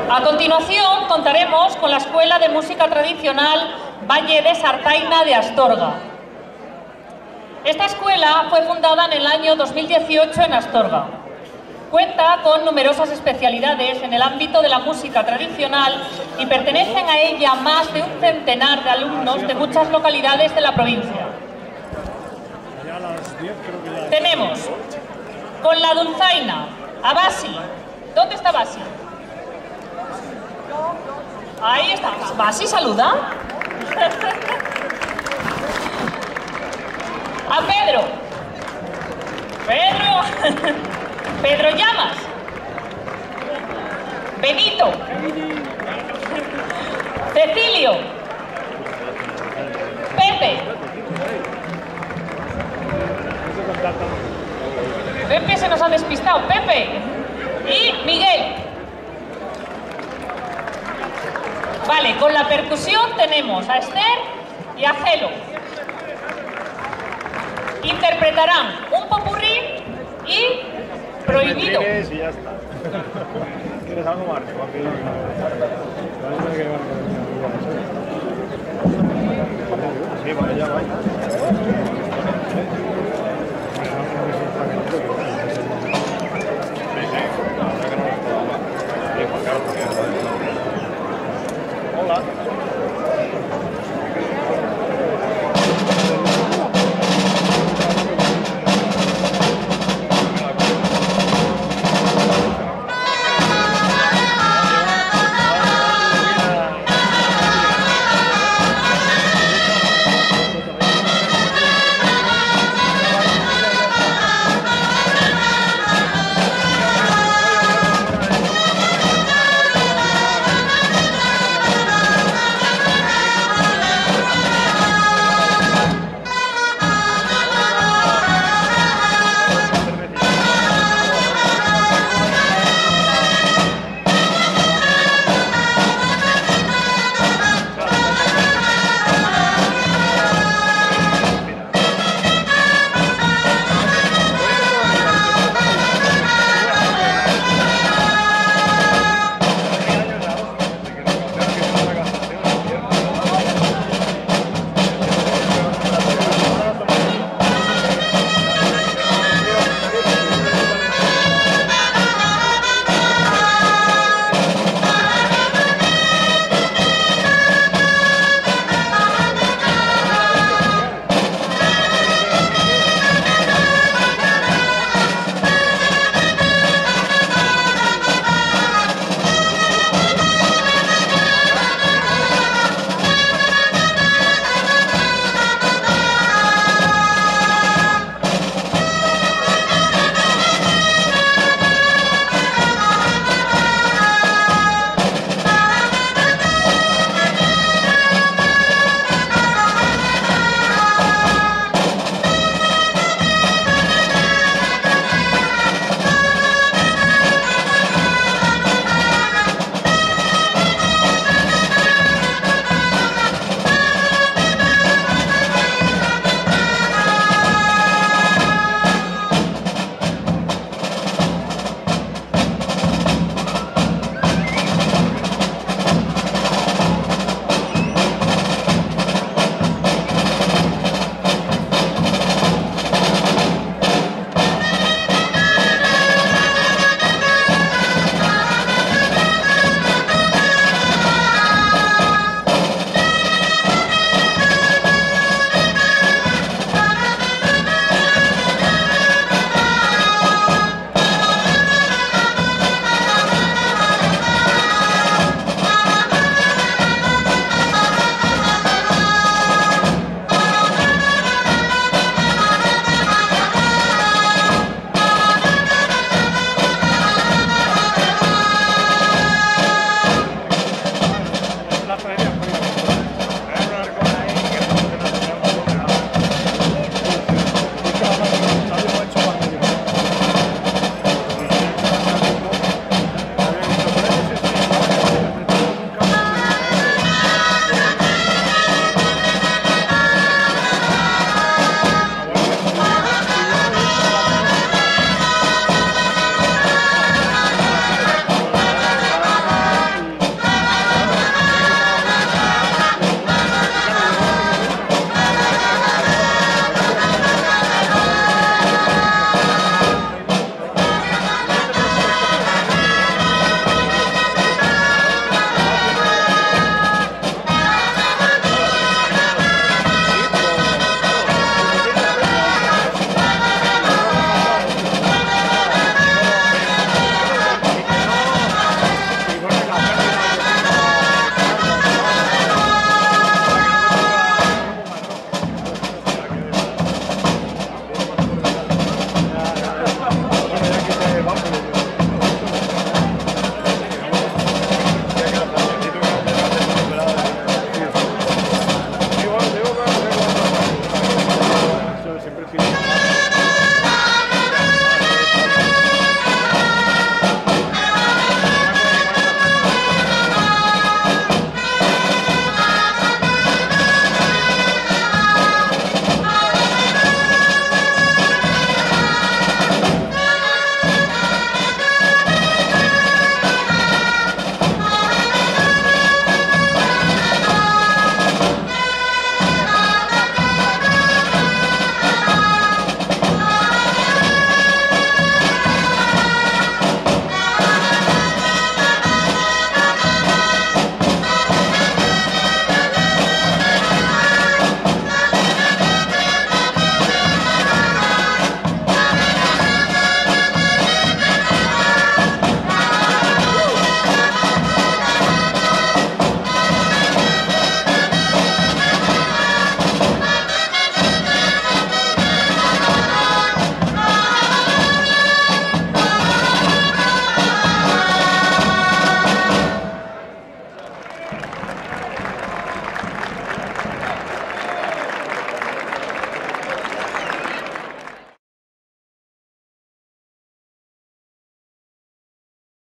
A continuación contaremos con la Escuela de Música Tradicional Valle de Sartaina de Astorga. Esta escuela fue fundada en el año 2018 en Astorga. Cuenta con numerosas especialidades en el ámbito de la música tradicional y pertenecen a ella más de un centenar de alumnos de muchas localidades de la provincia. Tenemos con la dulzaina a Basi. ¿Dónde está Basi? Ahí está. Basi, saluda. A Pedro. Pedro Llamas. Benito. Cecilio. Pepe. Pepe se nos ha despistado. Pepe. Y Miguel. Vale, con la percusión tenemos a Esther y a Gelo. Interpretarán un popurrí y Prohibido. Y ya está. ¿Quieres algo más? Sí, vale, ya va.